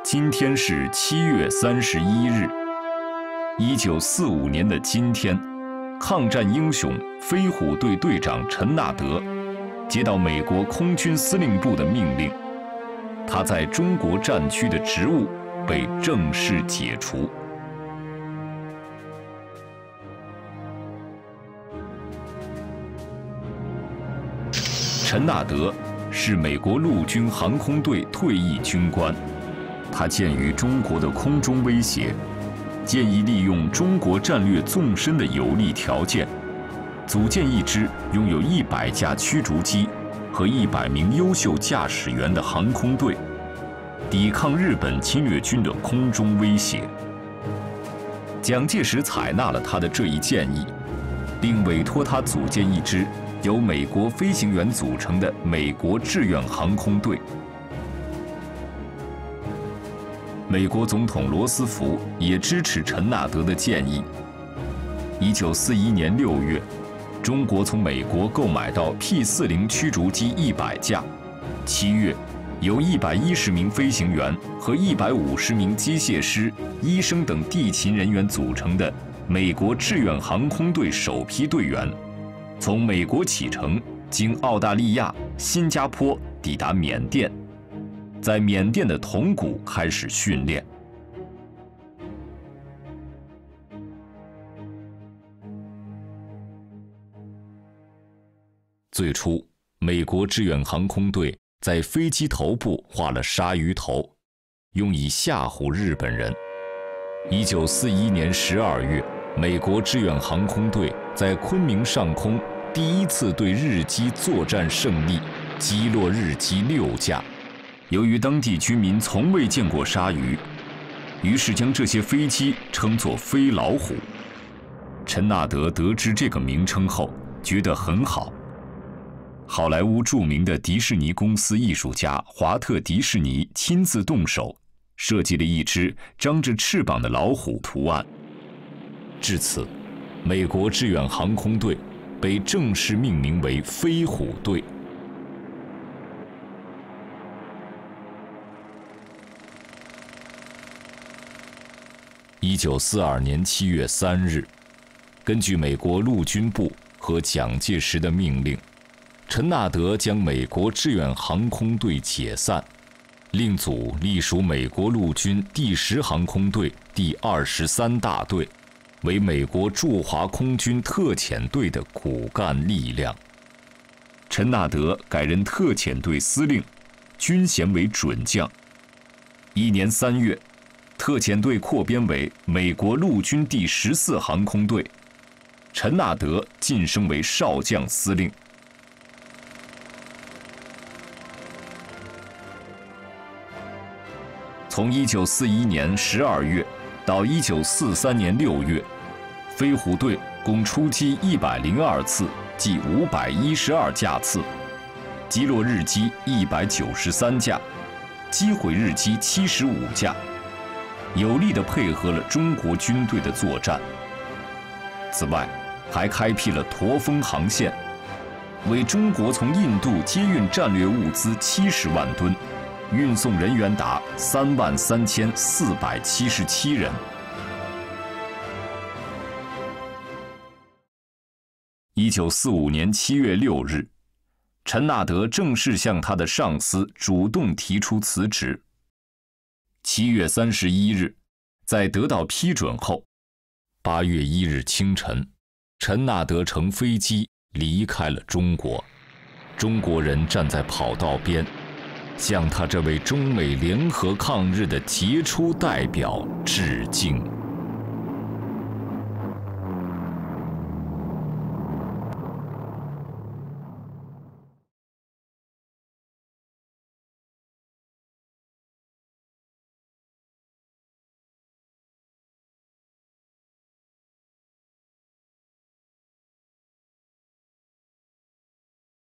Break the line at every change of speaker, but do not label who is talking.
今天是7月31日，1945年的今天，抗战英雄飞虎队队长陈纳德接到美国空军司令部的命令，他在中国战区的职务被正式解除。陈纳德是美国陆军航空队退役军官。他鉴于中国的空中威胁，建议利用中国战略纵深的有利条件，组建一支拥有100架驱逐机和100名优秀驾驶员的航空队，抵抗日本侵略军的空中威胁。蒋介石采纳了他的这一建议，并委托他组建一支由美国飞行员组成的美国志愿航空队。美国总统罗斯福也支持陈纳德的建议。1941年6月，中国从美国购买到 P-40驱逐机100架。7月，由110名飞行员和150名机械师、医生等地勤人员组成的美国志愿航空队首批队员，从美国启程，经澳大利亚、新加坡抵达缅甸。在缅甸的铜鼓开始训练。最初，美国志愿航空队在飞机头部画了鲨鱼头，用以吓唬日本人。1941年12月，美国志愿航空队在昆明上空第一次对日机作战胜利，击落日机6架。由于当地居民从未见过鲨鱼，于是将这些飞机称作飞老虎。陈纳德得知这个名称后，觉得很好。好莱坞著名的迪士尼公司艺术家华特·迪士尼亲自动手设计了一只张着翅膀的老虎图案。至此，美国志愿航空队被正式命名为飞虎队。1942年7月3日，根据美国陆军部和蒋介石的命令，陈纳德将美国志愿航空队解散，另组隶属美国陆军第10航空队第23大队，为美国驻华空军特遣队的骨干力量。陈纳德改任特遣队司令，军衔为准将。1年3月，特遣队扩编为美国陆军第14航空队，陈纳德晋升为少将司令。从1941年12月到1943年6月，飞虎队共出击102次，计512架次，击落日机193架，击毁日机75架，有力地配合了中国军队的作战。此外，还开辟了驼峰航线，为中国从印度接运战略物资70万吨，运送人员达33477人。1945年7月6日，陈纳德正式向他的上司主动提出辞职。7月31日，在得到批准后，8月1日清晨，陈纳德乘飞机离开了中国。中国人站在跑道边，向他这位中美联合抗日的杰出代表致敬。